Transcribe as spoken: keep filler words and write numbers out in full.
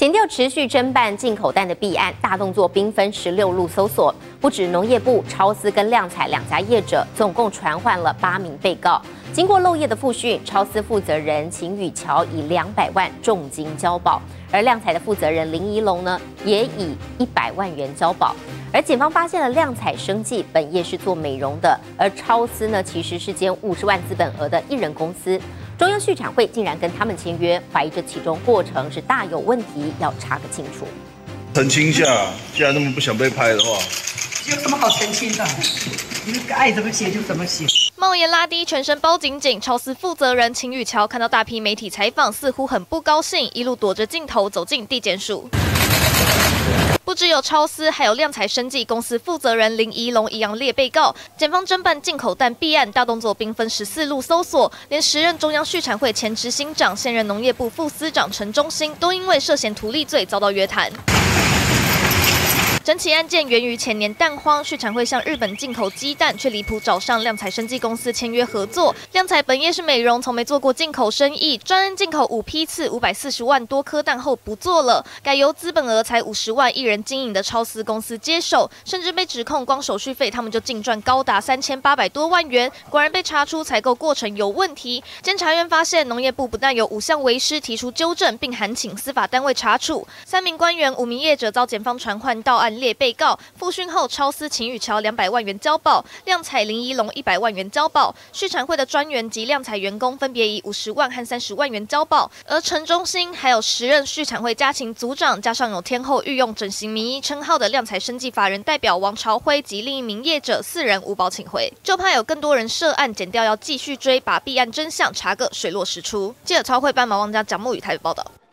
前调持续侦办进口蛋的弊案，大动作兵分十六路搜索，不止农业部、超思跟亮彩两家业者，总共传唤了八名被告。经过漏夜的复讯，超思负责人秦宇桥以两百万重金交保，而亮彩的负责人林怡龙呢，也以一百万元交保。而检方发现了亮彩生技本业是做美容的，而超思呢其实是间五十万资本额的艺人公司。中央畜产会竟然跟他们签约，怀疑这其中过程是大有问题，要查个清楚。 澄清一下，既然那么不想被拍的话， 有什么好澄清的？你爱怎么写就怎么写。 帽檐拉低，全身包紧紧。超思负责人秦宇桥看到大批媒体采访，似乎很不高兴，一路躲着镜头走进地检署。不只有超思，还有亮彩生技公司负责人林怡龙一样列被告。检方侦办进口蛋弊案，大动作兵分十四路搜索，连时任中央畜产会前执行长、现任农业部副司长陈忠兴，都因为涉嫌图利罪遭到约谈。整起案件源于前年蛋荒，畜产会向日本进口鸡蛋，却离谱找上亮彩生技公司签约合作。亮彩本业是美容，从没做过进口生意，专案进口五批次五百四十万多颗蛋后不做了，改由资本额才五十万一人经营的超思公司接手，甚至被指控光手续费他们就净赚高达三千八百多万元。果然被查出采购过程有问题。监察院发现农业部不但有五项为师提出纠正，并函请司法单位查处。三名官员、五名业者遭检方传唤到案列被告，复讯后，超思秦宇桥两百万元交保，亮彩林怡龙一百万元交保，畜产会的专员及亮彩员工分别以五十万和三十万元交保，而陈忠兴还有时任畜产会家禽组长，加上有天后御用整形名医称号的亮彩生技法人代表王朝辉及另一名业者四人无保请回，就怕有更多人涉案，检调要继续追，把弊案真相查个水落石出。记者超会斑马王家蒋木宇台北报道。